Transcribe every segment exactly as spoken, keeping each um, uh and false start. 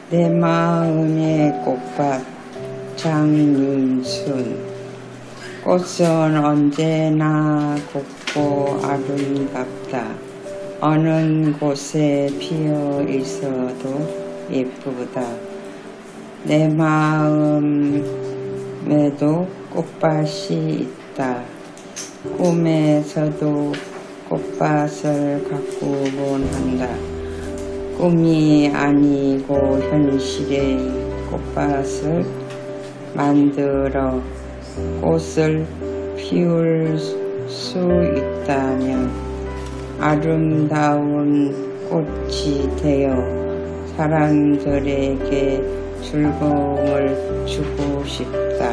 내 마음의 꽃밭 장윤순. 꽃은 언제나 곱고 아름답다. 어느 곳에 피어 있어도 예쁘다. 내 마음에도 꽃밭이 있다. 꿈에서도 꽃밭을 가꾸곤 한다. 꿈이 아니고 현실의 꽃밭을 만들어 꽃을 피울 수 있다면 아름다운 꽃이 되어 사람들에게 즐거움을 주고 싶다.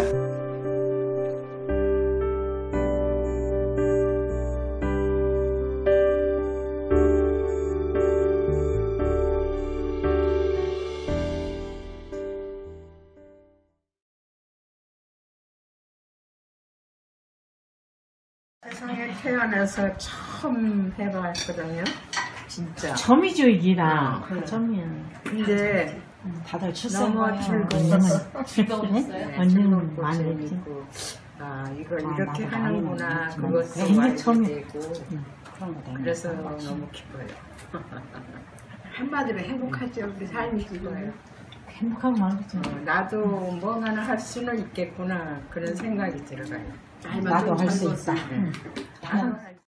세상에 태어나서 처음 해봤거든요. 진짜. 처음이죠, 이기라. 그래. 처음이야. 근데 다들 출산 너무 즐거웠어. 즐거웠어요? 언니는 많이 했지. 재밌고, 아 이걸 아, 이렇게 나도 하는구나. 많이 그것도 했지만 많이 처음에 되고. 응, 그런 거 되게 그래서 많이 너무 기뻐요. 한마디로 행복하죠. 우리 삶이 기뻐요. 행복하고 말겠지. 어, 나도 뭔가는 할 수는 있겠구나. 그런 생각이 들어가요. 나도 할 수 있다. 응. 나도 할